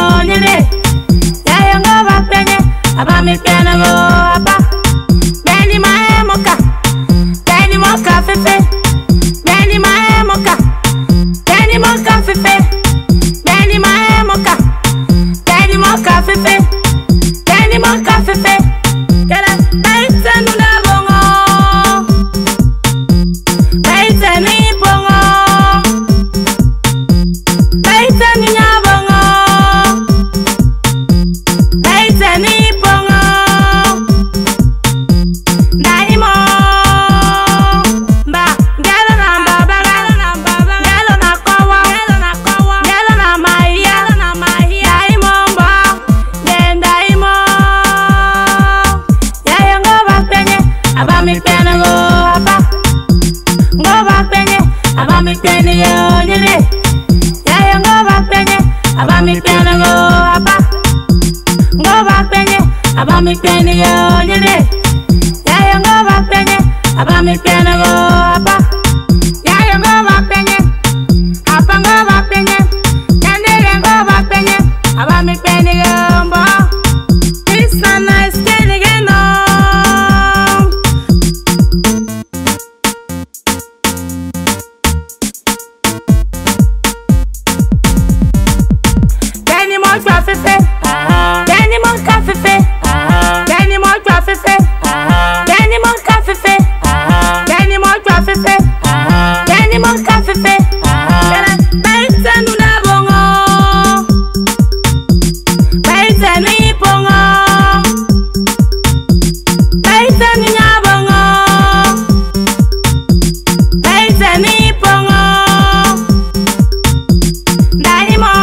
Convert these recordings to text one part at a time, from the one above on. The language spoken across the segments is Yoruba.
yo nyene. Ya ngo ba penye, aba mi pena go apa. Beni ma moka, beni moka fefe. Beni ma moka, beni moka fefe. Beni ma moka, beni moka fefe. Beni moka fefe. Kala baita nuna bongo, baita ni bongo, baita ni nyabongo, baita ni bongo. Daimo ba gelo na baba, gelo na kowa, gelo na maya. Daimo ba daimo. Ya ngo ba penye, aba mi pena go apa. Ngo ba penye, aba mi pena yo nyene. Ya ngo ba penye, aba mi pena go apa. Ngo ba penye, aba mi pena yo nyene. Ya ngo ba penye, aba mi pena go apa. Ya ngo ba penye, apa ngo ba penye. Nyane ngo ba penye, aba mi pena yo mbo. It's not nice getting again on. Danny mo traffic, Danny mo cafe, Danny mo traffic, Danny mo cafe, Danny mo traffic, Danny mo cafe. Baita nuna bongo, baita ni bongo, baita ni nyabongo, baita ni bongo. Daimo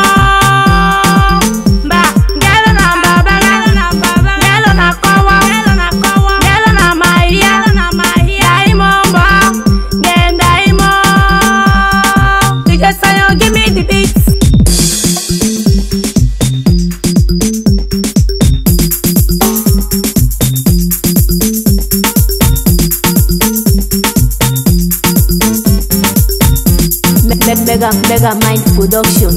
ba gelo na baba, gelo na kowa, gelo na maya. Daimo ba daimo. DJ Sayo, give me the beats. Mega Mind Production.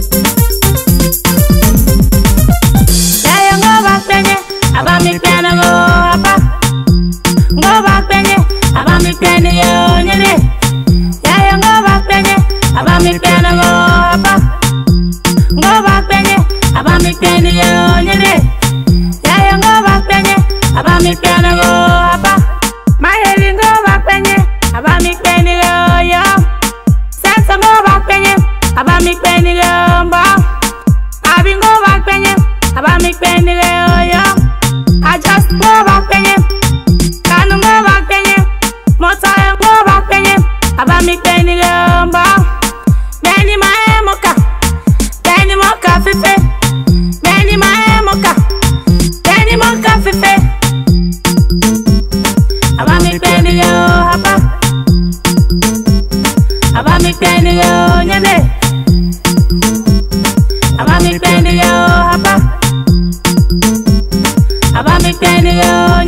Ya ngo ba penye, aba mi pena go apa. Ngo ba penye, aba mi pena yo nyene. Ya ngo ba penye, aba mi pena go apa. Ngo ba penye, aba mi pena yo nyene. Ya ngo ba penye, aba mi pena go apa. Mayeli ngo ba penye, aba mi pena yo. Sense ngo ba penye, aba mi pena yo mbo. Abi ngo ba penye, aba mi pena yo. I just go ba penye, kanu ngo ba penye, mota ngo ba penye, aba mi pena yo mbo. Beni ma moka, beni moka fefe. Beni ma moka, beni moka fefe. Aba mi pena yo apa. Aba mi pena yo nyene. Aba mi pena yo apa. Aba mi pena yo